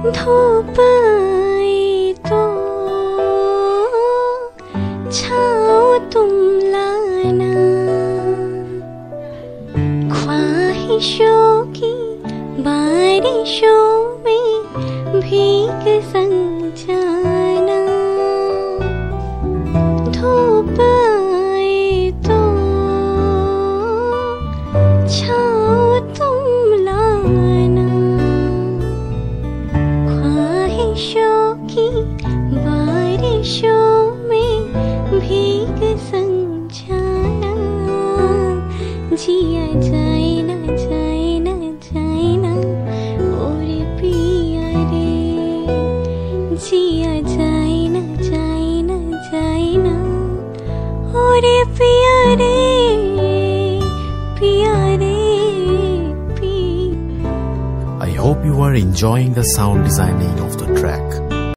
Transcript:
धूप आए तो छाओ तुम लाना, ख्वाहिशों की बारिशों में भीग संग जाना। धूप आए तो छाओ तुम लाना, ख्वाहिशों की बारिशों में भीग संग जाना। जिया जाए ना जाए ना जाए ना और पिया रे, जिया जाए ना जाए ना जाए ना और पिया रे, पिया रे, पिया। I hope you are enjoying the sound designing of the track.